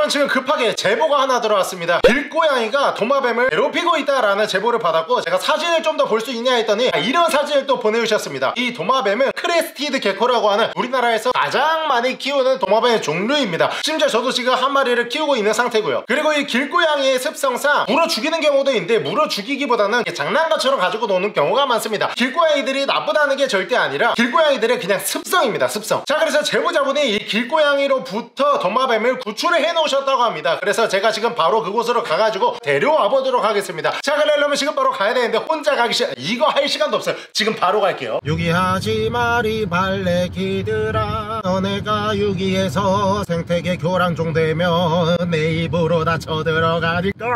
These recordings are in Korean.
여러분, 지금 급하게 제보가 하나 들어왔습니다. 길고양이가 도마뱀을 괴롭히고 있다라는 제보를 받았고, 제가 사진을 좀 더 볼 수 있냐 했더니 이런 사진을 또 보내주셨습니다. 이 도마뱀은 크레스티드 게코라고 하는 우리나라에서 가장 많이 키우는 도마뱀의 종류입니다. 심지어 저도 지금 한 마리를 키우고 있는 상태고요. 그리고 이 길고양이의 습성상 물어 죽이는 경우도 있는데, 물어 죽이기보다는 장난감처럼 가지고 노는 경우가 많습니다. 길고양이들이 나쁘다는 게 절대 아니라 길고양이들의 그냥 습성입니다. 습성. 자, 그래서 제보자분이 이 길고양이로부터 도마뱀을 구출을 해 놓으셨다고 합니다. 그래서 제가 지금 바로 그곳으로 가가지고 데려와 보도록 하겠습니다. 자, 그러려면 지금 바로 가야 되는데 혼자 가기 싫어. 이거 할 시간도 없어요. 지금 바로 갈게요. 유기하지 마리 발레기들아, 너네가 유기해서 생태계 교란종 되면 내 입으로 다 쳐들어가니까.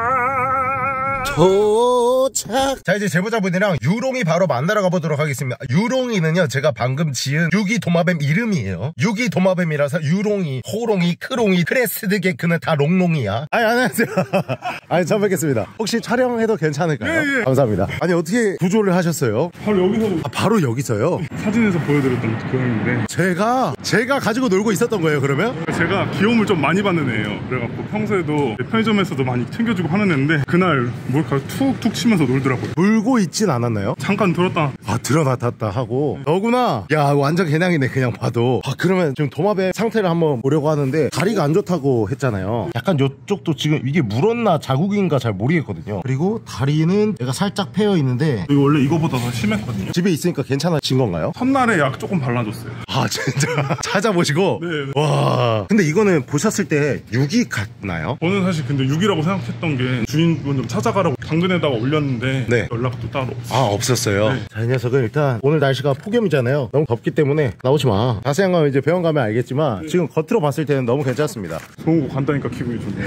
도착. 자, 이제 제보자분이랑 유롱이 바로 만나러 가보도록 하겠습니다. 유롱이는요, 제가 방금 지은 유기 도마뱀 이름이에요. 유기 도마뱀이라서 유롱이, 호롱이, 크롱이, 크레스드 게크는 다 롱롱이야. 아니, 안녕하세요. 아니, 처음 뵙겠습니다. 혹시 촬영해도 괜찮을까요? 네. 감사합니다. 아니, 어떻게 구조를 하셨어요? 바로 여기서. 바로 여기서요? 사진에서 보여드렸던 고양인데, 제가 가지고 놀고 있었던 거예요, 그러면? 제가 귀여움을 좀 많이 받는 애예요. 그래갖고 평소에도 편의점에서도 많이 챙겨주고 하는 애인데, 그날 몰카 툭툭 치면서 놀더라고요. 물고 있진 않았나요? 잠깐 들었다. 아, 들어놨다 하고. 너구나. 야, 완전 개냥이네, 그냥 봐도. 아, 그러면 지금 도마뱀 상태를 한번 보려고 하는데, 다리가 안 좋다고 했잖아요. 약간 요쪽도 지금 이게 물었나 자국인가 잘 모르겠거든요. 그리고 다리는 얘가 살짝 패여 있는데, 이거 원래 이거보다 더 심했거든요. 집에 있으니까 괜찮아진 건가요? 첫날에 약 조금 발라줬어요. 아, 진짜. 찾아보시고. 네. 와. 근데 이거는 보셨을 때 유기 같나요? 저는 사실 근데 6이라고 생각했던 게, 주인분 좀 찾아가라고 당근에다가 올렸는데, 네. 연락도 따로 없어요. 아, 없었어요. 네. 자, 이 녀석은 일단 오늘 날씨가 폭염이잖아요. 너무 덥기 때문에 나오지 마. 자세한 건 이제 병원 가면 알겠지만, 지금 겉으로 봤을 때는 너무 괜찮습니다. 좋은 거 간다니까 기분이 좋네요.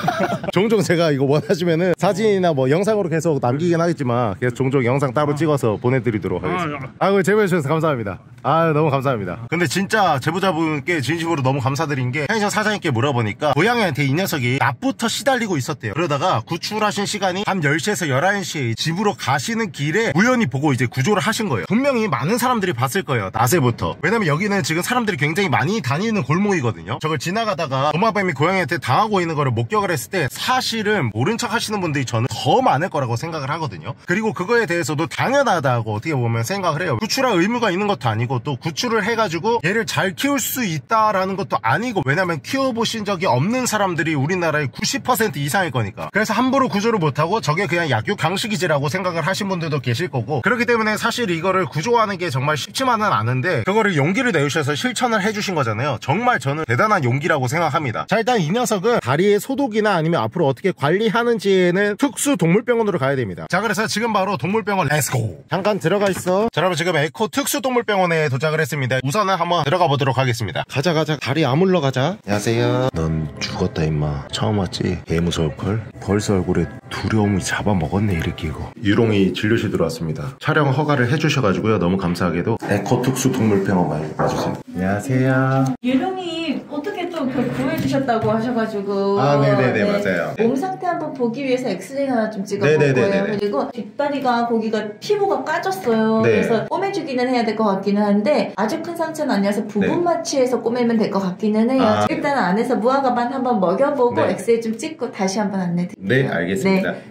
종종 제가 이거 원하시면은 사진이나 뭐 영상으로 계속 남기긴 하겠지만, 계속 종종 영상 따로 찍어서 보내드리도록 하겠습니다. 아이고, 제보해주셔서 감사합니다. 아, 너무 감사합니다. 근데 진짜 제보자분께 진심으로 너무 감사드린 게, 편의점 사장님께 물어보니까 고양이한테 이 녀석이 낮부터 시달리고 있었대요. 그러다가 구출하신 시간이 밤 10시에서 11시에 집으로 가시는 길에 우연히 보고 이제 구조를 하신 거예요. 분명히 많은 사람들이 봤을 거예요, 낮에부터. 왜냐면 여기는 지금 사람들이 굉장히 많이 다니는 골목이거든요. 저걸 지나가다가 도마뱀이 고양이한테 당하고 있는 거를 목격을 했을 때, 사실은 모른 척 하시는 분들이 저는 더 많을 거라고 생각을 하거든요. 그리고 그거에 대해서도 당연하다고 어떻게 보면 생각을 해요. 구출할 의무가 있는 것도 아니고, 또 구출을 해가지고 얘를 잘 키울 수 있다라는 것도 아니고, 왜냐면 키워보신 적이 없는 사람들이 우리나라의 90% 이상일 거니까. 그래서 함부로 구조를 못하고 저게 그냥 약육강식이지라고 생각을 하신 분들도 계실 거고, 그렇기 때문에 사실 이거를 구조하는 게 정말 쉽지만은 않은데, 그거를 용기를 내주셔서 실천을 해주신 거잖아요. 정말 저는 대단한 용기라고 생각합니다. 자, 일단 이 녀석은 다리의 소독이나 아니면 앞으로 어떻게 관리하는지에는 특수 동물병원으로 가야 됩니다. 자, 그래서 지금 바로 동물병원 렛츠고. 잠깐 들어가 있어. 자, 여러분, 지금 에코 특수 동물병원에 도착을 했습니다. 우선은 한번 들어가 보도록 하겠습니다. 가자. 다리 아물러 가자. 안녕하세요. 넌 죽었다 임마. 처음 왔지? 개 무서울걸? 벌써 얼굴에 두려움이 잡아먹었네, 일으키고. 유롱이 진료실 들어왔습니다. 촬영 허가를 해주셔가지고요, 너무 감사하게도 에코 특수 동물병원 와주세요. 안녕하세요. 유롱이 어떻게 또 구해주셨다고 하셔가지고. 아, 네네네, 맞아요. 몸 상태 한번 보기 위해서 엑스레이 하나 좀 찍어볼 거예요. 그리고 뒷다리가 거기가 피부가 까졌어요. 네. 그래서 꼬매주기는 해야 될 것 같기는 한데, 아주 큰 상처는 아니어서 부분 마취해서 꼬매면 될 것 같기는 해요. 일단 안에서 무화과반 한번 먹여보고 엑스레이 좀 찍고 다시 한번 안내드릴게요. 네, 알겠습니다. 네.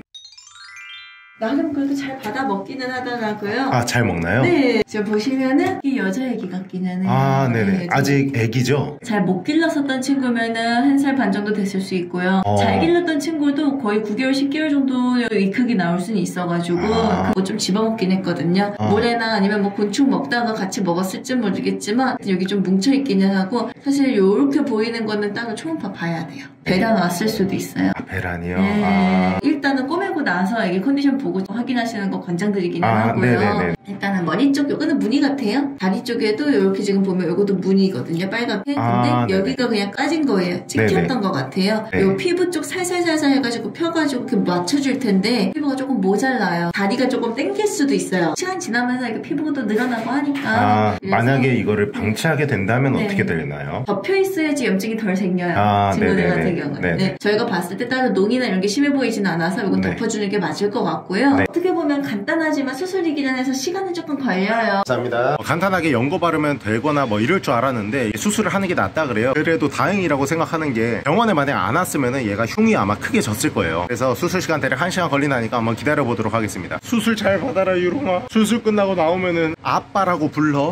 나름 그래도 잘 받아 먹기는 하더라고요. 아, 잘 먹나요? 네. 지금 보시면은 이 여자애기 같기는 해요. 아, 네네. 네, 아직 애기죠? 잘 못 길렀었던 친구면은 1살 반 정도 됐을 수 있고요. 잘 길렀던 친구도 거의 9개월, 10개월 정도 이 크기 나올 수는 있어가지고 그거 좀 집어먹긴 했거든요. 모래나 아니면 뭐 곤충 먹다가 같이 먹었을지 모르겠지만 여기 좀 뭉쳐있기는 하고, 사실 요렇게 보이는 거는 따로 초음파 봐야 돼요. 배란 왔을 수도 있어요. 아, 배란이요? 네. 일단은 꼬매고 나서 애기 컨디션 보고 확인하시는 거 권장드리기는 하고요. 네네네. 일단은 머리 쪽, 요거는 무늬 같아요. 다리 쪽에도 이렇게 지금 보면 요것도 무늬거든요. 빨갛게. 근데 여기가 그냥 까진 거예요. 찍혔던 것 같아요. 네. 요 피부 쪽 살살살살 해가지고 펴가지고 이렇게 맞춰줄 텐데 피부가 조금 모자라요. 다리가 조금 땡길 수도 있어요. 시간 지나면서 이렇게 피부가 또 늘어나고 하니까. 만약에 이거를 방치하게 된다면 어떻게 되나요? 덮여있어야지 염증이 덜 생겨요. 친구들 같은 경우는. 네. 저희가 봤을 때 따로 농이나 이런 게 심해 보이진 않아서 이건 덮어주는 게 맞을 것 같고요. 거고요. 네. 어떻게 보면 간단하지만 수술이기는 해서 시간은 조금 걸려요. 감사합니다. 간단하게 연고 바르면 되거나 뭐 이럴 줄 알았는데 수술을 하는 게 낫다 그래요. 그래도 다행이라고 생각하는 게 병원에 만약 안 왔으면 얘가 흉이 아마 크게 졌을 거예요. 그래서 수술 시간 대략 1시간 걸리나니까 한번 기다려 보도록 하겠습니다. 수술 잘 받아라 유롱아. 수술 끝나고 나오면은 아빠라고 불러.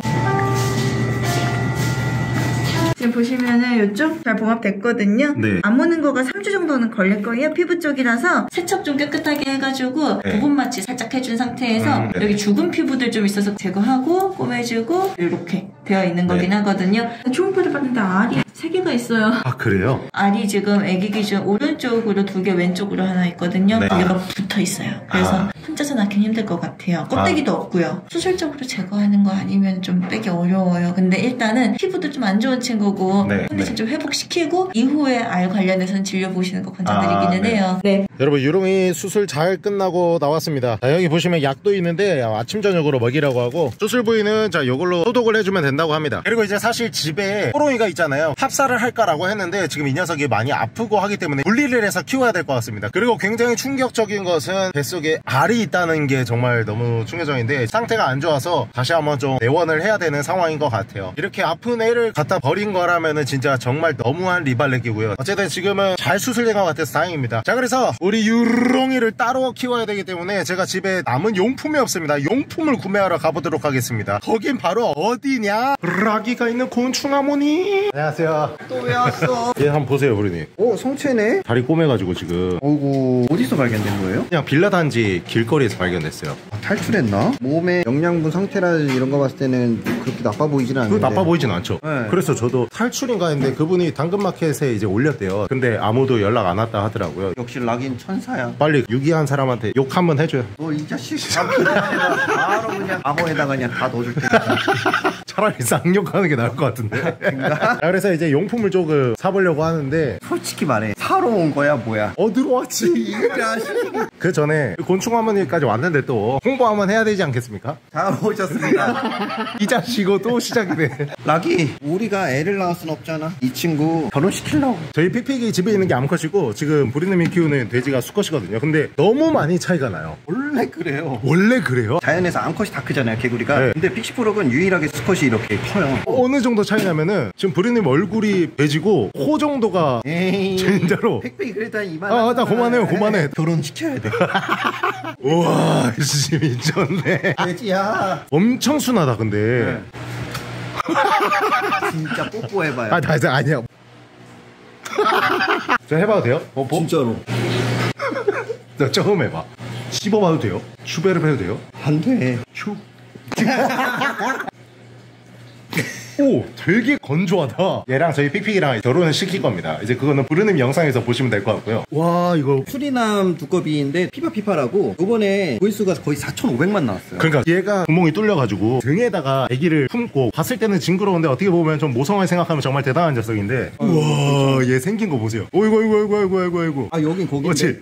지금 보시면은 이쪽 잘 봉합됐거든요. 네. 안 무는 거가 3주 정도는 걸릴 거예요. 피부 쪽이라서 세척 좀 깨끗하게 해가지고 네. 부분 마취 살짝 해준 상태에서 네. 여기 죽은 피부들 좀 있어서 제거하고 꼬매주고 이렇게 되어 있는 거긴 하거든요. 초음파를 봤는데 알이 3개가 있어요. 아 그래요? 알이 지금 아기 기준 오른쪽으로 2개, 왼쪽으로 하나 있거든요. 네. 2개가 붙어 있어요. 그래서 혼자서 낳긴 힘들 것 같아요. 껍데기도 없고요. 수술적으로 제거하는 거 아니면 좀 빼기 어려워요. 근데 일단은 피부도 좀 안 좋은 친구고 네. 컨디션 좀 회복시키고 이후에 알 관련해서는 진료 보시는 거 권장드리기는 네. 해요. 네. 여러분 유롱이 수술 잘 끝나고 나왔습니다. 자, 여기 보시면 약도 있는데 아침 저녁으로 먹이라고 하고 수술 부위는 자 이걸로 소독을 해주면 된다고 합니다. 그리고 이제 사실 집에 호롱이가 있잖아요. 합사를 할까라고 했는데 지금 이 녀석이 많이 아프고 하기 때문에 분리를 해서 키워야 될 것 같습니다. 그리고 굉장히 충격적인 것은 뱃속에 알이 있다는 게 정말 너무 충격적인데 상태가 안 좋아서 다시 한번 좀 내원을 해야 되는 상황인 것 같아요. 이렇게 아픈 애를 갖다 버린 거라면은 진짜 정말 너무한 리발렛이고요. 어쨌든 지금은 잘 수술된 것 같아서 다행입니다. 자 그래서 우리 유롱이를 따로 키워야 되기 때문에 제가 집에 남은 용품이 없습니다. 용품을 구매하러 가보도록 하겠습니다. 거긴 바로 어디냐? 라기가 있는 곤충아모니. 안녕하세요. 또 왜 왔어? 얘 한번 보세요 부르님. 오, 성체네? 다리 꼬매가지고 지금 어이구, 어디서 발견된 거예요? 그냥 빌라 단지 길거리에서 발견됐어요. 아, 탈출했나? 몸의 영양분 상태라든지 이런 거 봤을 때는 그렇게 나빠 보이지는 그거 않는데. 나빠 보이진 않죠. 네. 그래서 저도 탈출인가 했는데 그분이 당근마켓에 이제 올렸대요. 근데 아무도 연락 안 왔다 하더라고요. 역시 락인 천사야. 빨리 유기한 사람한테 욕 한번 해줘요. 너 이 자식 바로 그냥 암호에다가 그냥 다 넣어줄 테니까. 차라리 쌍욕하는 게 나을 것 같은데. 자, 그래서 이제 용품을 조금 사보려고 하는데 솔직히 말해, 사러 온 거야 뭐야? 어디로 왔지? 이 자식. 그 전에 곤충어머니까지 왔는데 또 홍보 한번 해야 되지 않겠습니까? 잘 오셨습니다. 이 자식이고 또 시작이네. 락이, 우리가 애를 낳을 순 없잖아. 이 친구 결혼시키려고. 저희 픽픽이 집에 있는 게 암컷이고 지금 부리님이 키우는 돼지가 수컷이거든요. 근데 너무 많이 차이가 나요. 원래 그래요. 원래 그래요? 자연에서 암컷이 다 크잖아요, 개구리가. 네. 근데 픽시프록은 유일하게 수컷이 이렇게 커요. 어느 정도 차이 나면은 지금 부리님 얼굴이 돼지고 코 정도가 에이, 진짜로. 팩팩이 그래도 한 이만. 아, 나 그만해요, 그만해. 결혼시켜야 돼. 우와, 씨 미쳤네. 돼지야. 엄청 순하다 근데. 진짜 뽀뽀해봐요. 아, 나 아니야. 저 해봐도 돼요? 뽀뽀? 진짜로. 나 처음 해봐. 씹어봐도 돼요? 추베르 해도 돼요? 안 돼. 추. 오, 되게 건조하다. 얘랑 저희 픽픽이랑 결혼을 시킬 겁니다. 이제 그거는 부르는 영상에서 보시면 될 것 같고요. 와, 이거. 수리남 두꺼비인데 피파피파라고 요번에 조회수가 거의 4,500만 나왔어요. 그러니까 얘가 구멍이 뚫려가지고 등에다가 아기를 품고 봤을 때는 징그러운데 어떻게 보면 좀 모성을 생각하면 정말 대단한 녀석인데. 우와, 얘 생긴 거 보세요. 어이구, 어이구, 어이구, 어이구, 어이구, 어이구. 아, 여긴 거긴데. 그렇지.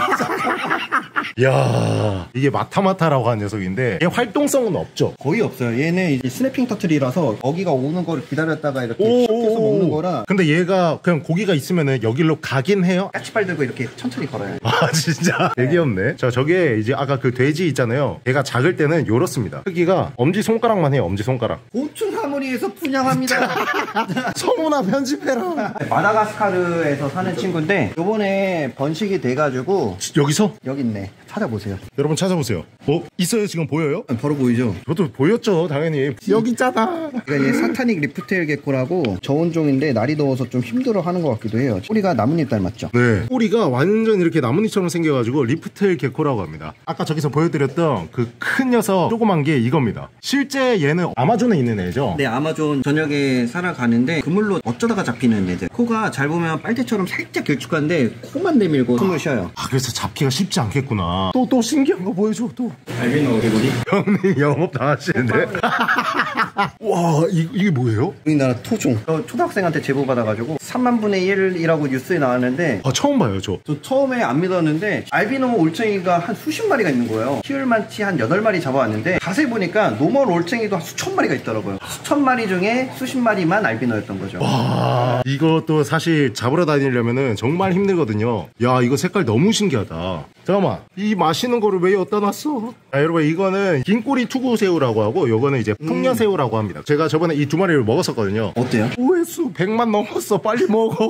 야, 이게 마타마타라고 하는 녀석인데 얘 활동성은 없죠. 거의 없어요. 얘는 이제 스냅핑 터틀이라서 먹이가 오는 거를 기다렸다가 이렇게 슉해서 먹는 거라. 근데 얘가 그냥 고기가 있으면은 여기로 가긴 해요? 까치발 들고 이렇게 천천히 걸어요. 아 진짜 되게 귀엽네. 자, 저게 이제 아까 그 돼지 있잖아요. 얘가 작을 때는 요렇습니다. 크기가 엄지손가락만 해요. 엄지손가락. 곤충 하모니에서 분양합니다. 성훈아 편집해라. 마다가스카르에서 사는 친구인데 요번에 번식이 돼가지고 여기서? 여기 있네. 찾아보세요. 여러분 찾아보세요. 있어요? 지금 보여요? 바로 보이죠? 저도 보였죠 당연히. 여기 있잖아. 그러니까 얘 사타닉 리프테일 게코라고 저온종인데 날이 더워서 좀 힘들어하는 것 같기도 해요. 꼬리가 나뭇잎 닮았죠? 네. 꼬리가 완전 이렇게 나뭇잎처럼 생겨가지고 리프테일 게코라고 합니다. 아까 저기서 보여드렸던 그 큰 녀석 조그만 게 이겁니다. 실제 얘는 아마존에 있는 애죠? 네, 아마존 전역에 살아가는데 그물로 어쩌다가 잡히는 애들. 코가 잘 보면 빨대처럼 살짝 길쭉한데 코만 내밀고 숨을 쉬어요. 아, 그래서 잡기가 쉽지 않겠구나. 또 신기한 거 보여줘 또. 알비노 오리고리? 형님 영업 다 하시는데. 와, 이게 뭐예요? 우리나라 토종. 저 초등학생한테 제보받아가지고 3만 분의 1이라고 뉴스에 나왔는데 처음 봐요 저. 저 처음에 안 믿었는데 알비노 올챙이가 한 수십 마리가 있는 거예요. 키울만치 한 8마리 잡아왔는데 자세히 보니까 노멀 올챙이도 한 수천 마리가 있더라고요. 수천 마리 중에 수십 마리만 알비노였던 거죠. 와, 이것도 사실 잡으러 다니려면은 정말 힘들거든요. 야, 이거 색깔 너무 신기하다. 잠깐만, 이 맛있는 거를 왜 여기다 놨어? 자, 여러분, 이거는 긴꼬리 투구새우라고 하고 요거는 이제 풍년새우라고 합니다. 제가 저번에 이 두 마리를 먹었었거든요. 어때요? 조회수 100만 넘었어. 빨리 먹어.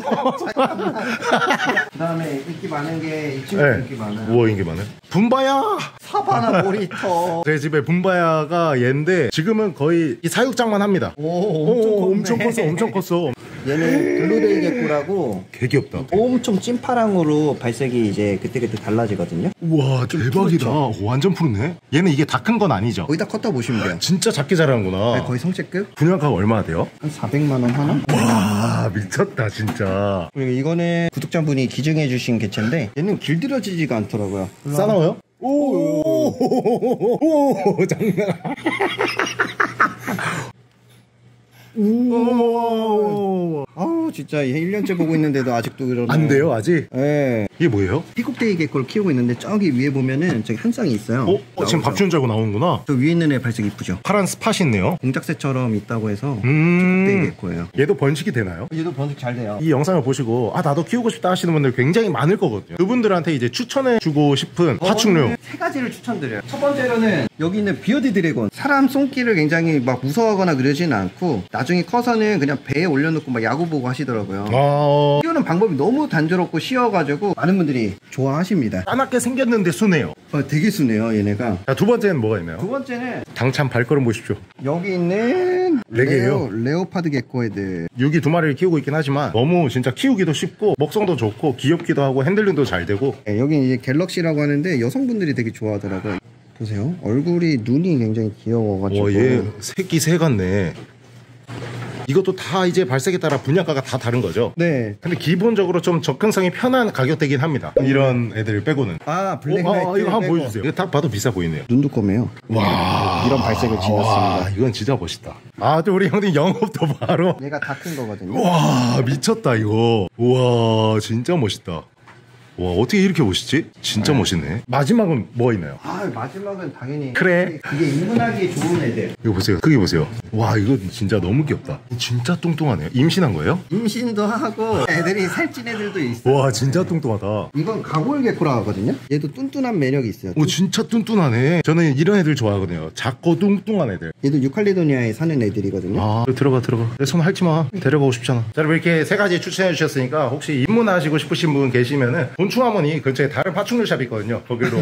그 다음에 인기 많은 게 이 친구 네. 인기 많아요. 우와, 인기 많아요. 분바야. 사바나 모니터. 제 집에 분바야가 얘인데 지금은 거의 이 사육장만 합니다. 오, 엄청 컸어. 엄청 컸어. 얘는 블루데이 개꾸라고 개 귀엽다. 엄청 찐파랑으로 발색이 이제 그때그때 달라지거든요. 우와, 대박이다. 완전 푸르네. 얘는 이게 다 큰 건 아니죠? 거의 다 컸다 보시면 돼요. 진짜 작게 자라는구나. 네, 거의 성체급? 분양가가 얼마나 돼요? 한 400만 원 하나? 와, 미쳤다 진짜. 그리고 이거는 구독자분이 기증해 주신 개체인데 얘는 길들여지지가 않더라고요. 싸나워요? 오, 장난. 오, 아우 진짜 얘 1년째 보고 있는데도 아직도 그러네. 안 돼요 아직? 네. 이게 뭐예요? 피국데이 개코를 키우고 있는데 저기 위에 보면은 저기 한 쌍이 있어요. 지금 밥 주는 줄 알고 나오는구나. 저 위에 있는 애 발색 이쁘죠? 파란 스팟이 있네요. 공작새처럼 있다고 해서 피국데이 개코예요. 얘도 번식이 되나요? 얘도 번식 잘 돼요. 이 영상을 보시고 나도 키우고 싶다 하시는 분들 굉장히 많을 거거든요. 그분들한테 이제 추천해주고 싶은 파충류 세 가지를 추천드려요. 첫 번째로는 여기 있는 비어드 드래곤. 사람 손길을 굉장히 막 무서워하거나 그러진 않고 나중에 커서는 그냥 배에 올려놓고 막 야구 보고 하시더라고요. 키우는 방법이 너무 단조롭고 쉬워가지고 많은 분들이 좋아하십니다. 까맣게 생겼는데 순해요. 되게 순해요 얘네가. 자, 두 번째는 뭐가 있나요? 두 번째는 당찬 발걸음 보십시오. 여기 있는 레게예요? 레오파드 개코 애들. 유기 두 마리를 키우고 있긴 하지만 너무 진짜 키우기도 쉽고 먹성도 좋고 귀엽기도 하고 핸들링도 잘 되고. 네, 여기 이제 갤럭시라고 하는데 여성분들이 되게 좋아하더라고요. 보세요. 얼굴이 눈이 굉장히 귀여워가지고. 얘 새끼 새 같네. 이것도 다 이제 발색에 따라 분양가가 다 다른 거죠? 네. 근데 기본적으로 좀 접근성이 편한 가격대긴 합니다. 이런 애들 빼고는. 블랙라이트 이거 한번 빼고. 보여주세요. 이거 딱 봐도 비싸 보이네요. 눈도 검해요. 와, 이런 발색을 지녔습니다. 이건 진짜 멋있다. 또 우리 형님 영업도 바로. 얘가 다 큰 거거든요. 와, 미쳤다 이거. 우와, 진짜 멋있다. 와, 어떻게 이렇게 멋있지? 진짜 멋있네. 마지막은 뭐가 있나요? 마지막은 당연히 그래. 그게 인문하기 좋은 애들. 이거 보세요. 크기 보세요. 와, 이거 진짜 너무 귀엽다. 진짜 뚱뚱하네요. 임신한 거예요? 임신도 하고 애들이 살찐 애들도 있어요. 와, 진짜 뚱뚱하다. 이건 가골 개코라고 하거든요. 얘도 뚠뚠한 매력이 있어요. 오, 진짜 뚱뚱하네. 저는 이런 애들 좋아하거든요. 작고 뚱뚱한 애들. 얘도 유칼리도니아에 사는 애들이거든요. 들어가. 내 손 핥지 마. 데려가고 싶잖아. 자, 여러분 이렇게 세 가지 추천해 주셨으니까 혹시 입문하시고 싶으신 분 계시면은 곤충하모니 근처에 다른 파충류 샵이 있거든요. 거기로.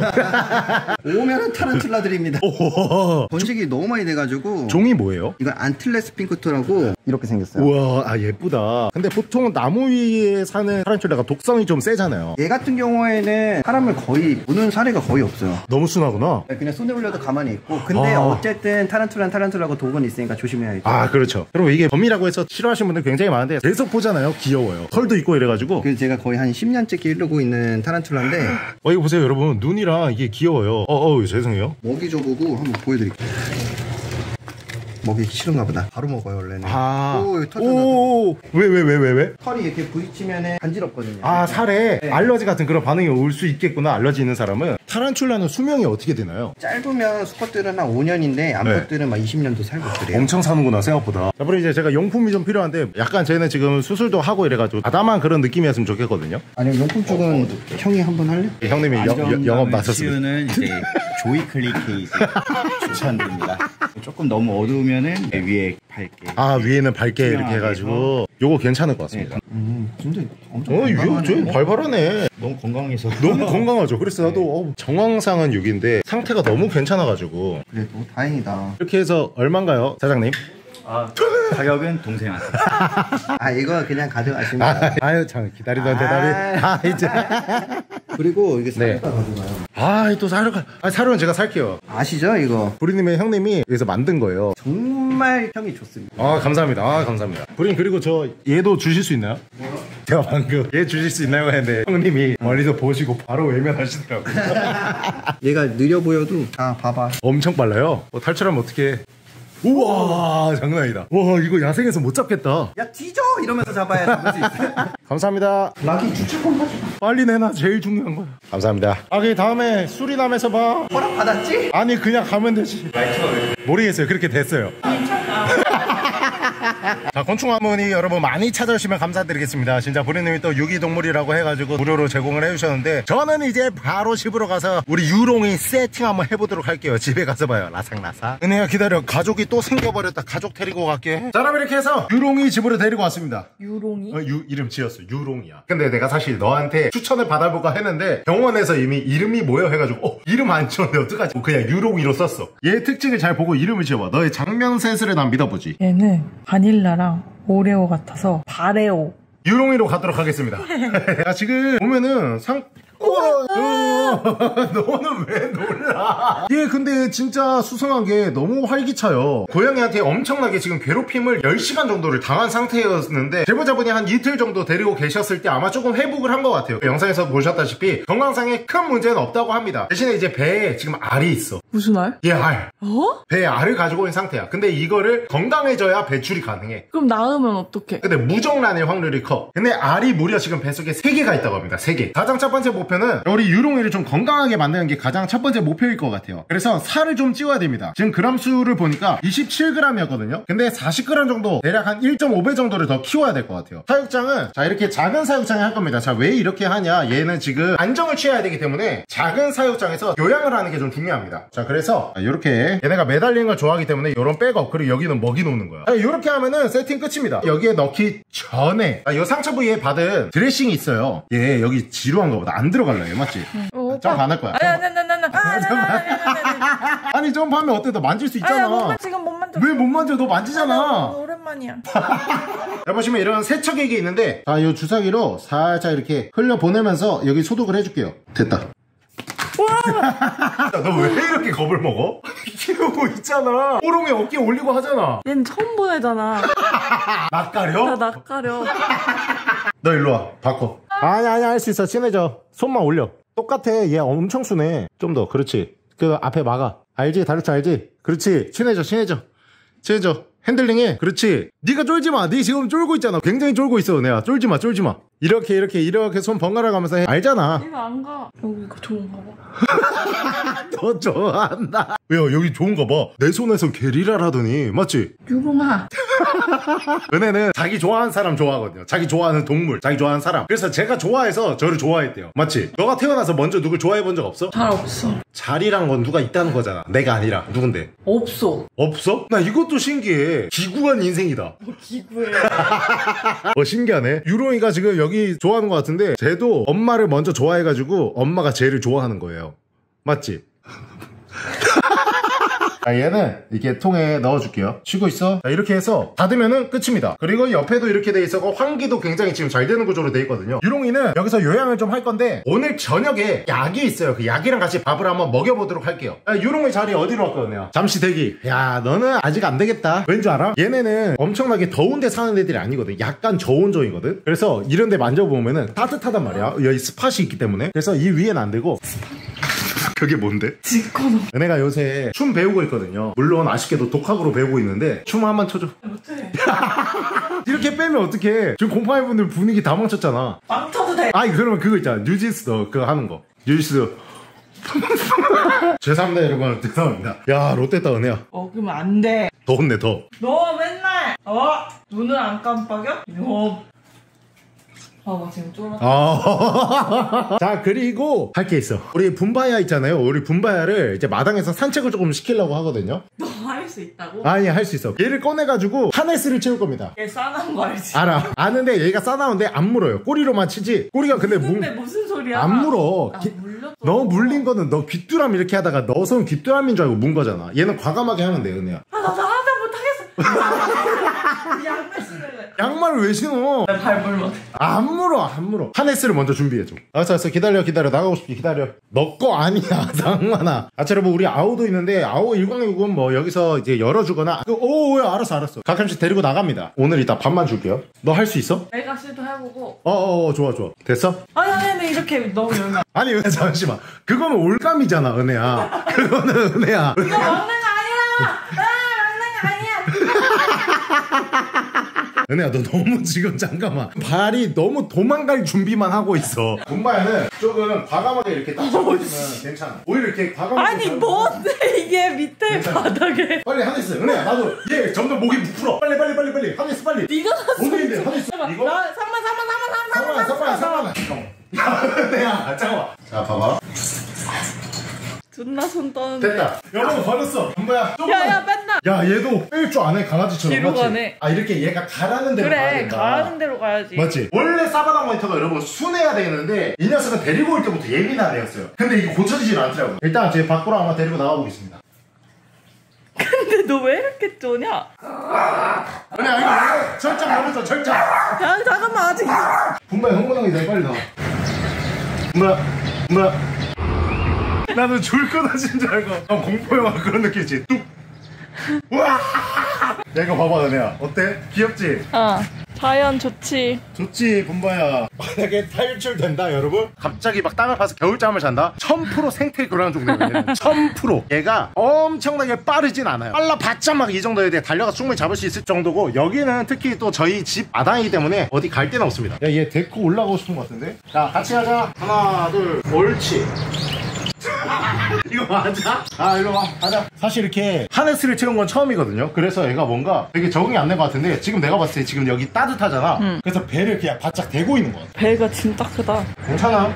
오면은 타란툴라 드립니다. 번식이 너무 많이 돼가지고. 종이 뭐예요? 이건 안틀레스 핑크토라고 이렇게 생겼어요. 우와, 예쁘다. 근데 보통 나무 위에 사는 타란툴라가 독성이 좀 세잖아요. 얘 같은 경우에는 사람을 거의 보는 사례가 거의 없어요. 너무 순하구나. 그냥 손에 올려도 가만히 있고. 근데 어쨌든 타란툴라고 독은 있으니까 조심해야죠. 그렇죠. 그리고 이게 범이라고 해서 싫어하시는 분들 굉장히 많은데 계속 보잖아요. 귀여워요. 털도 있고 이래가지고. 그래서 제가 거의 한 10년째 기르고 있는 타란툴라인데. 이거 보세요 여러분. 눈이랑 이게 귀여워요. 죄송해요. 먹이 줘보고 한번 보여드릴게요. 먹이 싫은가 보다. 바로 먹어요 원래는. 여기 터졌나? 왜? 털이 이렇게 부딪히면 간지럽거든요. 살에 네. 알러지 같은 그런 반응이 올 수 있겠구나. 알러지 있는 사람은. 타란툴라는 수명이 어떻게 되나요? 짧으면 수컷들은 한 5년인데 암컷들은 막 20년도 살고 그래요. 엄청 사는구나 생각보다. 자, 그리고 이제 제가 용품이 좀 필요한데 약간 저희는 지금 수술도 하고 이래가지고 아담한 그런 느낌이었으면 좋겠거든요. 아니면 용품 쪽은 형이 한번 할래? 형님이 영업 나섰습니다. 치우는 이제 조이클리 케이스 추천드립니다. 조금 너무 어두우면은 위에 밝게. 위에는 밝게 이렇게 해가지고 요거 괜찮을 것 같습니다. 진짜 엄청 저 발발하네. 너무 건강해서. 너무 건강하죠. 그래서 나도 정황상은 6인데 상태가 너무 괜찮아가지고. 그래도 다행이다. 이렇게 해서 얼마인가요, 사장님? 가격은 동생한테. 이거 그냥 가져가시면. 아유 참 기다리던 대답이. 이제. 그리고 이게 네. 사료가 가져가요. 또 사료가. 사료는 제가 살게요. 아시죠 이거? 부리님의 형님이 여기서 만든 거예요. 정말 형이 좋습니다. 감사합니다. 감사합니다. 부린 그리고 저 얘도 주실 수 있나요? 제가 방금 얘 주실 수 있나요 했는데 형님이 멀리서 보시고 바로 외면하시더라고요. 얘가 느려 보여도 봐봐. 엄청 빨라요. 탈출하면 어떡해. 우와 장난이다. 와 이거 야생에서 못 잡겠다. 야 뒤져 이러면서 잡아야 잡을 수 있어요. 감사합니다. 락이 주체권 가지고 빨리 내놔. 제일 중요한 거야. 감사합니다. 아기 다음에 수리남에서 봐. 허락 받았지? 아니 그냥 가면 되지. 모르겠어요. 그렇게 됐어요. 자, 곤충화문이 여러분 많이 찾아주시면 감사드리겠습니다. 진짜 보리님이 또 유기동물이라고 해가지고 무료로 제공을 해주셨는데 저는 이제 바로 집으로 가서 우리 유롱이 세팅 한번 해보도록 할게요. 집에 가서 봐요. 라삭라삭. 은혜야 기다려. 가족이 또 생겨버렸다. 가족 데리고 갈게. 자, 그럼 이렇게 해서 유롱이 집으로 데리고 왔습니다. 유롱이? 이름 지었어. 유롱이야. 근데 내가 사실 너한테 추천을 받아볼까 했는데 병원에서 이미 이름이 뭐야 해가지고 이름 안 지었는데 어떡하지? 그냥 유롱이로 썼어. 얘 특징을 잘 보고 이름을 지어봐. 너의 장면센스를 난 믿어보지. 얘는 바닐라랑 오레오 같아서 바레오. 유롱이로 가도록 하겠습니다. 자, 지금 보면은 우와! 너는 왜 놀라? 얘 근데 진짜 수상한 게 너무 활기차요. 고양이한테 엄청나게 지금 괴롭힘을 10시간 정도를 당한 상태였는데 제보자분이 한 이틀 정도 데리고 계셨을 때 아마 조금 회복을 한 것 같아요. 영상에서 보셨다시피 건강상에 큰 문제는 없다고 합니다. 대신에 이제 배에 지금 알이 있어. 무슨 알? 얘 알. 어? 배에 알을 가지고 있는 상태야. 근데 이거를 건강해져야 배출이 가능해. 그럼 낳으면 어떡해? 근데 무정란일 확률이 커. 근데 알이 무려 지금 뱃속에 3개가 있다고 합니다. 3개. 가장 첫 번째 목표는 우리 유롱이를 좀 건강하게 만드는 게 가장 첫 번째 목표일 것 같아요. 그래서 살을 좀 찌워야 됩니다. 지금 그람 수를 보니까 27g이었거든요. 근데 40g 정도, 대략 한 1.5배 정도를 더 키워야 될 것 같아요. 사육장은 자 이렇게 작은 사육장에 할 겁니다. 자 왜 이렇게 하냐, 얘는 지금 안정을 취해야 되기 때문에 작은 사육장에서 요양을 하는 게 좀 중요합니다. 자 그래서 이렇게 얘네가 매달리는 걸 좋아하기 때문에 이런 백업, 그리고 여기는 먹이 놓는 거야. 이렇게 하면은 세팅 끝입니다. 여기에 넣기 전에 이 상처 부위에 받은 드레싱이 있어요. 얘 여기 지루한 거보다 안 들어갈래, 맞지? 점프 안 할 거야. 아니 점프하면 어때? 너 만질 수 있잖아. 지금 못 만져. 왜 못 만져? 너 만지잖아. 오랜만이야. 자 보시면 이런 세척액이 있는데 자 이 주사기로 살짝 이렇게 흘려 보내면서 여기 소독을 해줄게요. 됐다. 너 왜 이렇게 겁을 먹어? 키우고 있잖아. 호롱이 어깨 올리고 하잖아. 얘는 처음 보내잖아. 낯가려? 나 낯가려. 너 일로 와. 바꿔. 아니 할 수 있어. 친해져. 손만 올려. 똑같아. 얘 엄청 순해. 좀 더. 그렇지. 그 앞에 막아. 알지? 다루치 알지? 그렇지. 친해져. 핸들링해. 그렇지. 네가 쫄지 마. 네 지금 쫄고 있잖아. 굉장히 쫄고 있어. 내가 쫄지 마. 이렇게 손 번갈아 가면서 해. 알잖아. 이거 안 가. 여기 이거 좋은가 봐. 너 좋아한다. 야 여기 좋은가 봐. 내 손에서 게리라라더니 맞지? 유롱아. 은혜는 자기 좋아하는 사람 좋아하거든요. 자기 좋아하는 동물, 자기 좋아하는 사람. 그래서 제가 좋아해서 저를 좋아했대요. 맞지? 너가 태어나서 먼저 누굴 좋아해 본 적 없어? 잘 없어. 잘이란 건 누가 있다는 거잖아. 내가 아니라. 누군데? 없어. 없어? 나 이것도 신기해. 기구한 인생이다. 뭐 기구해. 신기하네. 유롱이가 지금 여기 좋아하는 것 같은데 쟤도 엄마를 먼저 좋아해가지고 엄마가 쟤를 좋아하는 거예요. 맞지? 자, 얘는 이렇게 통에 넣어줄게요. 쉬고 있어. 자, 이렇게 해서 닫으면은 끝입니다. 그리고 옆에도 이렇게 돼 있어서 환기도 굉장히 지금 잘 되는 구조로 돼 있거든요. 유롱이는 여기서 요양을 좀 할 건데 오늘 저녁에 약이 있어요. 그 약이랑 같이 밥을 한번 먹여보도록 할게요. 야, 유롱이 자리 어디로 왔거든요? 잠시 대기. 야 너는 아직 안 되겠다. 왠지 알아? 얘네는 엄청나게 더운 데 사는 애들이 아니거든. 약간 저온종이거든. 그래서 이런 데 만져보면은 따뜻하단 말이야. 여기 스팟이 있기 때문에. 그래서 이 위엔 안 되고. 그게 뭔데? 지코노. 은혜가 요새 춤 배우고 있거든요. 물론 아쉽게도 독학으로 배우고 있는데 춤 한번 쳐줘. 못해. 이렇게 빼면 어떡해. 지금 곰팡이 분들 분위기 다 망쳤잖아. 망쳐도 돼. 아니 그러면 그거 있잖아. 뉴진스 너 그거 하는 거. 뉴진스. 죄송합니다 여러분. 죄송합니다. 야 롯데다 은혜야. 그러면 안 돼. 더 혼내 더. 너 맨날 눈을 안 깜빡여? 나 지금 쫄았어. 자 그리고 할 게 있어. 우리 분바야 있잖아요. 우리 분바야를 이제 마당에서 산책을 조금 시키려고 하거든요. 너 할 수 있다고? 아니 할 수 있어. 얘를 꺼내가지고 하네스를 채울 겁니다. 얘 싸나운 거 알지? 알아. 아는데 얘가 싸나운데 안 물어요. 꼬리로만 치지. 꼬리가 근데 무슨 소리야? 안 물어. 물렸어. 너 물린 거는 너 귀뚜라미 이렇게 하다가 너 손 귀뚜라미인 줄 알고 문 거잖아. 얘는 과감하게 하면 돼 은혜야. 나 하다 못하겠어. 양말 신을래. 양말을 왜 신어? 나 발 물면 안 물어. 하네스를 먼저 준비해줘. 알았어 기다려 나가고 싶지. 기다려. 너 거 아니야 상만아. 자 여러분 우리 아우도 있는데 아우 1060은 뭐 여기서 이제 열어주거나 오야 알았어. 가끔씩 데리고 나갑니다. 오늘 이따 밥만 줄게요. 너 할 수 있어? 내가 시도해보고. 좋아. 됐어? 아니 이렇게 너무 열면. 아니 은혜 잠시만. 그거는 올감이잖아 은혜야. 그거는 은혜야. 이거 먹는 거 아니야. 먹는 거 아니야. 은혜야 너 너무 지금 잠깐만 발이 너무 도망갈 준비만 하고 있어. 분바야는 조금 과감하게 이렇게 딱 잡아주면 괜찮아. 오히려 이렇게 과감하게 아니 뭔데 이게 밑에 괜찮아. 바닥에. 빨리 하네스. 은혜야 나도 얘 점점 목이 부풀어. 빨리 하네스 빨리. 네가 났어. 목인데 하네스 이거? 나 3만. 야 은혜야 잠깐만. 자 봐봐. 존나 손 떠는데. 됐다. 여러분 버렸어. 분바야 야야 뺀다. 야 얘도 뺄 줄 아네 강아지처럼. 뒤로 맞지? 가네. 아 이렇게 얘가 가라는 대로 가야 그래 된다. 가라는 대로 가야지. 맞지? 원래 사바나 모니터가 여러분 순해야 되는데 이 녀석은 데리고 올 때부터 예민한 애였어요. 근데 이게 고쳐지질 않더라고요. 일단 제 밖으로 한번 데리고 나가보겠습니다. 근데 너 왜 이렇게 쪼냐? 아니야 이거 절장 넘었어 절장. 야 잠깐만 아직. 분바야 흥분하기 전에 빨리 나와. 분바야 나는 줄 끊어진 줄 알고 공포 영화 그런 느낌이지. 뚝. 우와. 야 이거 봐봐 은혜야 어때? 귀엽지? 자연 좋지. 좋지 분바야. 만약에 탈출된다 여러분 갑자기 막 땅을 파서 겨울잠을 잔다 1000% 생태 교란 정도거든요. 1000%. 얘가 엄청나게 빠르진 않아요. 빨라봤자 막 이 정도에 대해 달려가서 충분히 잡을 수 있을 정도고 여기는 특히 또 저희 집 마당이기 때문에 어디 갈 데는 없습니다. 야 얘 데리고 올라가고 싶은 것 같은데. 자 같이 가자. 하나 둘 옳지. 이거 맞아? 아 이리 와 가자. 사실 이렇게 하네스를 채운 건 처음이거든요. 그래서 얘가 뭔가 되게 적응이 안 된 것 같은데 지금 내가 봤을 때 지금 여기 따뜻하잖아. 그래서 배를 그냥 바짝 대고 있는 것 같아. 배가 진짜 크다. 괜찮아.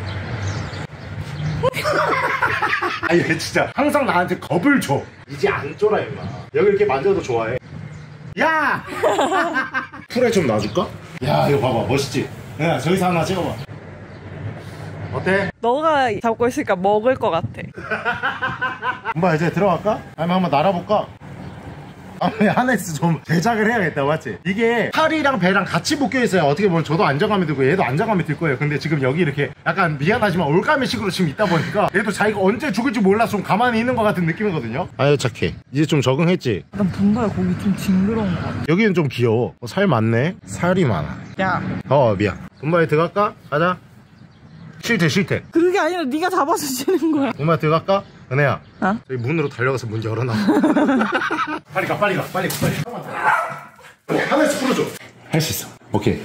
아니 얘 진짜 항상 나한테 겁을 줘. 이제 안 쫄아 임마. 여기 이렇게 만져도 좋아해. 야! 풀에 좀 놔줄까? 야 이거 봐봐 멋있지? 야 저기서 하나 찍어봐. 어때? 너가 잡고 있으니까 먹을 것 같아. 엄마 이제 들어갈까? 아니면 한번 날아볼까? 아니 하네스 좀 제작을 해야겠다 맞지? 이게 팔이랑 배랑 같이 묶여있어야 어떻게 보면 저도 안정감이 들고 얘도 안정감이 들 거예요. 근데 지금 여기 이렇게 약간 미안하지만 올가미식으로 지금 있다 보니까 얘도 자기가 언제 죽을지 몰라서 좀 가만히 있는 것 같은 느낌이거든요. 아유 착해. 이제 좀 적응했지? 난 분바야 거기 좀 징그러운 것 같아. 여기는 좀 귀여워. 살 많네? 살이 많아. 야 미안. 분바에 들어갈까? 가자. 싫대. 그게 아니라 네가 잡아서 지는 거야. 엄마 들어갈까? 은혜야. 어? 저기 문으로 달려가서 문 열어놔. 빨리 가. 하나씩 풀어줘. 할 수 있어. 오케이.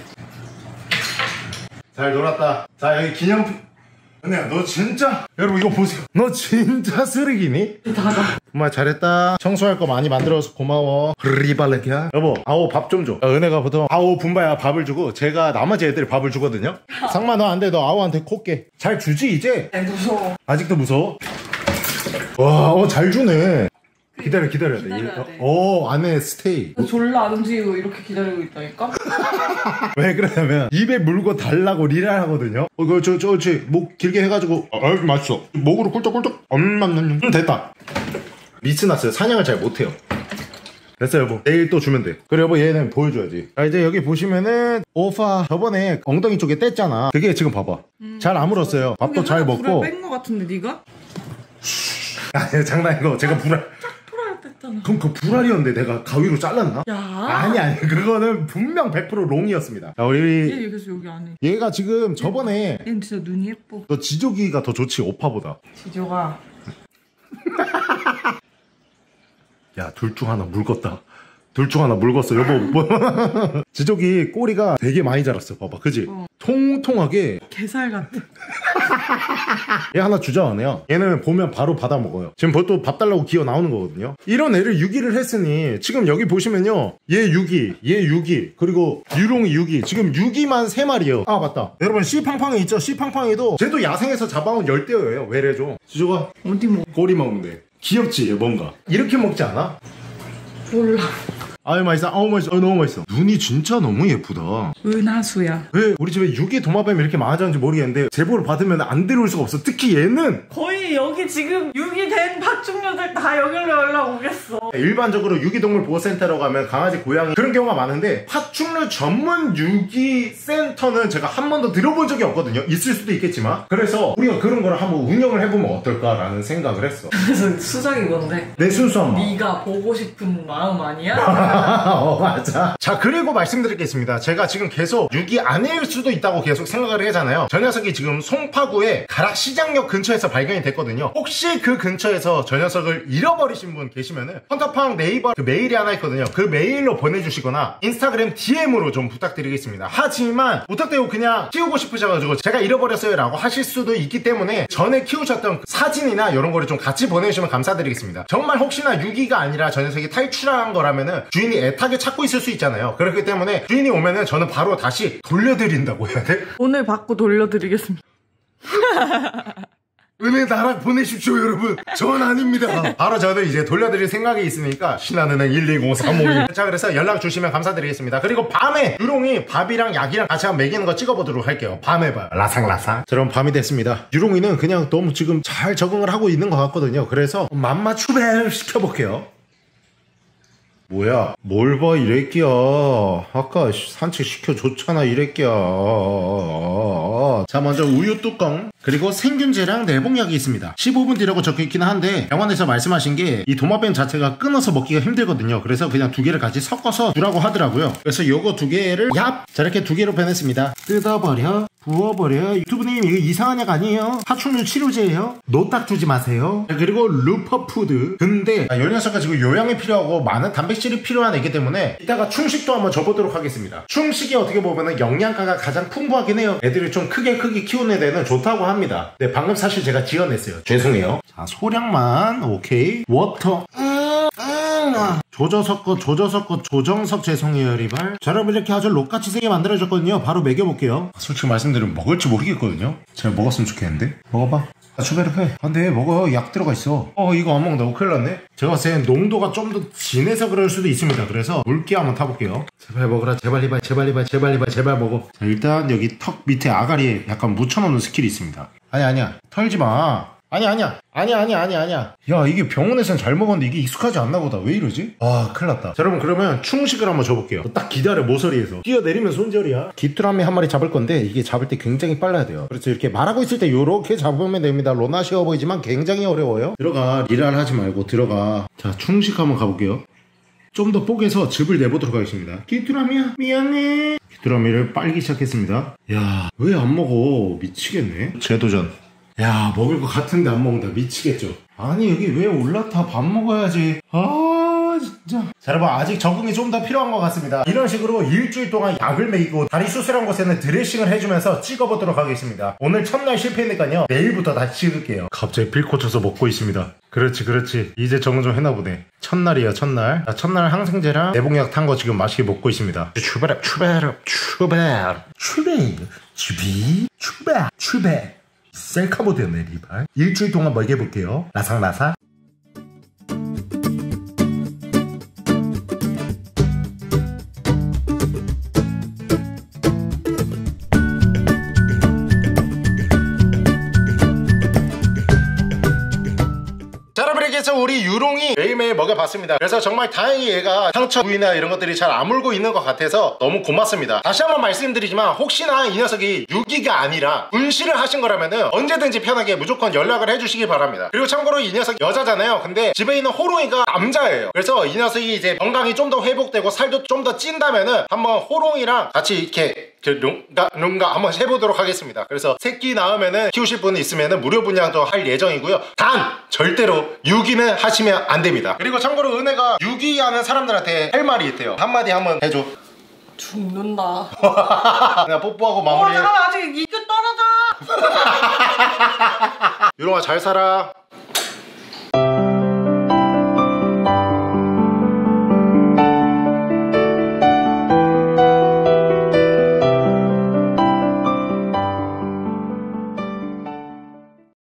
잘 놀았다. 자 여기 기념품. 은혜야 너 진짜 여러분 이거 보세요. 너 진짜 쓰레기니? 정말 잘했다. 청소할 거 많이 만들어서 고마워. 리발레키야. 여보 아오 밥 좀 줘. 은혜가 보통 아오 분바야 밥을 주고 제가 나머지 애들 밥을 주거든요. 상마 너 안 돼. 너 아오한테 콧게. 잘 주지 이제? 무서워. 아직도 무서워? 와 잘 주네. 기다려야 돼. 안에 스테이. 졸라 안 움직이고 이렇게 기다리고 있다니까? 왜 그러냐면 입에 물고 달라고 리랄 하거든요. 그렇지 목 길게 해가지고 맛있어. 목으로 꿀떡꿀떡 됐다. 리스 났어요. 사냥을 잘 못해요. 됐어 여보. 내일 또 주면 돼. 그래 여보 얘는 보여줘야지. 자 이제 여기 보시면은 오파 저번에 엉덩이 쪽에 뗐잖아. 그게 지금 봐봐 잘 아물었어요. 밥도 잘 먹고. 뺀거 같은데 네가? 아니 장난이고 제가 불알 뺐잖아. 그럼 그 불알이었는데 내가 가위로 잘랐나? 야 아니 그거는 분명 100% 롱이었습니다. 자 우리 얘 여기서 여기 안에. 얘가 지금 저번에 얘는 진짜 눈이 예뻐. 너 지조기가 더 좋지 오파보다. 지조가 야 둘 중 하나 물었다. 둘 중 하나 물었어 여보. 뭐. 지조기 꼬리가 되게 많이 자랐어. 봐봐 그지? 통통하게. 게살 같아. 얘 하나 주자 은혜야. 얘는 보면 바로 받아 먹어요. 지금 벌써 밥 달라고 기어 나오는 거거든요. 이런 애를 유기를 했으니 지금 여기 보시면요 얘 유기 얘 유기 그리고 유롱이 유기. 지금 유기만 3마리예요 아 맞다 여러분 씨팡팡이 있죠. 씨팡팡이도 쟤도 야생에서 잡아온 열대어예요. 외래종. 지조가 어디 뭐 꼬리 먹으면 돼. 귀엽지 얘 뭔가. 이렇게 먹지 않아? 몰라. 아유 맛있어. 맛있어. 너무 맛있어. 눈이 진짜 너무 예쁘다. 은하수야. 왜 우리 집에 유기 도마뱀이 이렇게 많아졌는지 모르겠는데 제보를 받으면 안 데려올 수가 없어. 특히 얘는 거의 여기 지금 유기된 파충류들 다 여기로 연락 오겠어. 일반적으로 유기동물 보호센터로 가면 강아지, 고양이 그런 경우가 많은데 파충류 전문 유기센터는 제가 한 번도 들어본 적이 없거든요. 있을 수도 있겠지만. 그래서 우리가 그런 거를 한번 운영을 해보면 어떨까라는 생각을 했어. 그래서 수작이 건데 내 순수한 마음. 네가 보고 싶은 마음 아니야? 맞아. 자, 그리고 말씀드리겠습니다. 제가 지금 계속 6이 아닐 수도 있다고 계속 생각을 하잖아요. 저 녀석이 지금 송파구의 가락시장역 근처에서 발견이 됐거든요. 혹시 그 근처에서 저 녀석을 잃어버리신 분 계시면은 헌터팡 네이버 그 메일이 하나 있거든요. 그 메일로 보내주시거나 인스타그램 DM으로 좀 부탁드리겠습니다. 하지만 부탁드리고 그냥 키우고 싶으셔가지고 제가 잃어버렸어요 라고 하실 수도 있기 때문에 전에 키우셨던 사진이나 이런 거를 좀 같이 보내주시면 감사드리겠습니다. 정말 혹시나 6기가 아니라 저 녀석이 탈출한 거라면은 주인이 애타게 찾고 있을 수 있잖아요. 그렇기 때문에 주인이 오면은 저는 바로 다시 돌려드린다고 해야 돼? 오늘 받고 돌려드리겠습니다. 은혜 나락 보내십시오 여러분. 전 아닙니다. 바로 저는 이제 돌려드릴 생각이 있으니까 신한은행 1203551. 자, 그래서 연락 주시면 감사드리겠습니다. 그리고 밤에 유롱이 밥이랑 약이랑 같이 한번 먹이는 거 찍어보도록 할게요. 밤에 봐 라상라상. 그럼 밤이 됐습니다. 유롱이는 그냥 너무 지금 잘 적응을 하고 있는 것 같거든요. 그래서 맘마 추배를 시켜볼게요. 뭐야 뭘 봐 이랬기야. 아까 산책 시켜줬잖아 이랬기야. 자, 먼저 우유 뚜껑 그리고 생균제랑 내복약이 있습니다. 15분 뒤라고 적혀있긴 한데 병원에서 말씀하신 게 이 도마뱀 자체가 끊어서 먹기가 힘들거든요. 그래서 그냥 두 개를 같이 섞어서 두라고 하더라고요. 그래서 요거 두 개를 얍! 자, 이렇게 두 개로 빼냈습니다. 뜯어버려 부어버려. 유튜브님 이거 이상한 약 아니에요. 파충류 치료제예요. 노딱 주지 마세요. 그리고 루퍼푸드. 근데 이 녀석은 지금 요양이 필요하고 많은 단백질이 필요한 애기 때문에 이따가 충식도 한번 줘보도록 하겠습니다. 충식이 어떻게 보면 영양가가 가장 풍부하긴 해요. 애들이 좀 크게 키우는 애들은 좋다고 합니다. 네, 방금 사실 제가 지어냈어요. 죄송해요. 자, 소량만. 오케이. 워터. 조정석 죄송해요 리발. 자, 여러분 이렇게 아주 록같이 세게 만들어졌거든요. 바로 먹여볼게요. 솔직히 말씀드리면 먹을지 모르겠거든요. 제가 먹었으면 좋겠는데. 먹어봐. 추배를 해. 근데 먹어. 약 들어가 있어. 이거 안 먹는다고 큰일 났네. 제가 봤을 땐 농도가 좀 더 진해서 그럴 수도 있습니다. 그래서 물기 한번 타볼게요. 제발 먹어라. 제발 리발. 제발 먹어. 자, 일단 여기 턱 밑에 아가리에 약간 묻혀놓는 스킬이 있습니다. 아니야 털지 마. 아니야. 야, 이게 병원에서는 잘 먹었는데 이게 익숙하지 않나 보다. 왜 이러지? 아, 큰일 났다. 자, 여러분 그러면 충식을 한번 줘볼게요. 딱 기다려, 모서리에서. 뛰어내리면 손절이야. 귀뚜라미 한 마리 잡을 건데 이게 잡을 때 굉장히 빨라야 돼요. 그래서 이렇게 말하고 있을 때 요렇게 잡으면 됩니다. 로나 쉬워 보이지만 굉장히 어려워요. 들어가. 리랄 하지 말고 들어가. 자, 충식 한번 가볼게요. 좀 더 뽀개서 즙을 내보도록 하겠습니다. 귀뚜라미야, 미안해. 귀뚜라미를 빨기 시작했습니다. 야, 왜 안 먹어? 미치겠네. 재도전. 야, 먹을 것 같은데 안 먹는다. 미치겠죠. 아니, 여기 왜 올라타? 밥 먹어야지. 진짜. 자, 여러분 아직 적응이 좀 더 필요한 것 같습니다. 이런 식으로 일주일 동안 약을 먹이고 다리 수술한 곳에는 드레싱을 해주면서 찍어보도록 하겠습니다. 오늘 첫날 실패했으니까요, 내일부터 다시 찍을게요. 갑자기 필 꽂혀서 먹고 있습니다. 그렇지. 이제 적응 좀 해나 보네. 첫날이에요, 첫날. 자, 첫날 항생제랑 내복약 탄 거 지금 맛있게 먹고 있습니다. 추베 셀카보드였네 리발. 일주일 동안 먹여볼게요. 라상라상. 그래서 우리 유롱이 매일매일 먹여봤습니다. 그래서 정말 다행히 얘가 상처 부위나 이런 것들이 잘 아물고 있는 것 같아서 너무 고맙습니다. 다시 한번 말씀드리지만 혹시나 이 녀석이 6기가 아니라 분실을 하신 거라면은 언제든지 편하게 무조건 연락을 해주시기 바랍니다. 그리고 참고로 이 녀석 여자잖아요. 근데 집에 있는 호롱이가 남자예요. 그래서 이 녀석이 이제 건강이 좀 더 회복되고 살도 좀 더 찐다면은 한번 호롱이랑 같이 이렇게 lun가 한번 해보도록 하겠습니다. 그래서 새끼 낳으면은 키우실 분 있으면은 무료 분양도 할 예정이고요. 단 절대로 6기는 하시면 안 됩니다. 그리고 참고로 은혜가 6기 하는 사람들한테 할 말이 있대요. 한마디 한번 해줘. 죽는다. 그냥 뽀뽀하고 마무리해. 잠깐만, 아직 이거 떨어져. 유롱아 잘 살아.